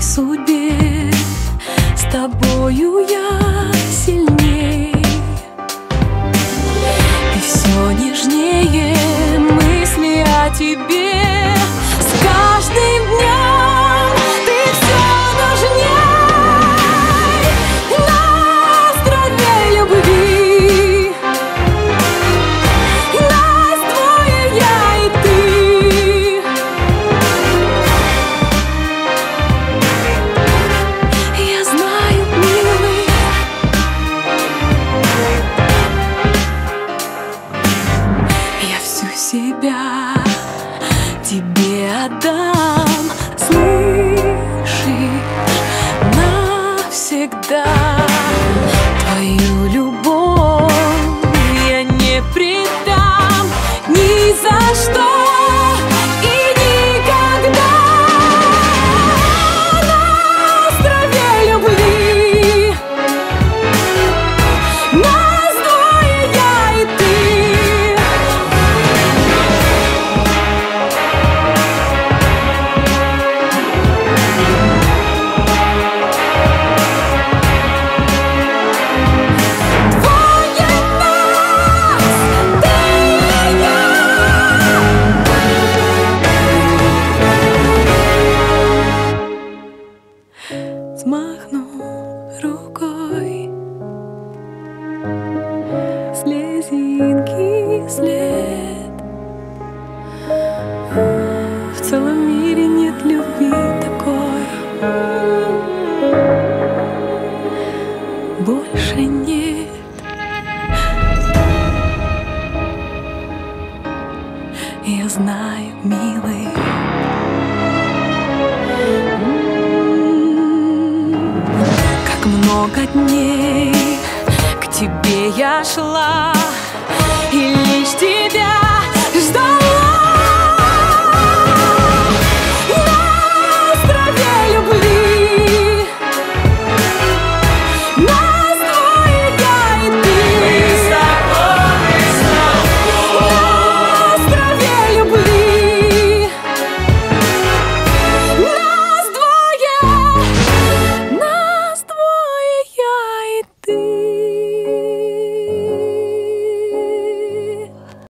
судьбе, с тобою я сильней. И все нежнее мысли о тебе. С каждым днем ты все нужней. На острове любви нас двое, я и ты. Я знаю, милый, я всю себя тебе отдам, слышишь, навсегда. Твою любовь я не предам ни за что и никогда. На острове любви нас двое, я и ты. Смахнув рукой слезинки след. В целом мире нет любви такой, больше нет. Я знаю, милый, как много дней к тебе я шла и лишь тебя ждала.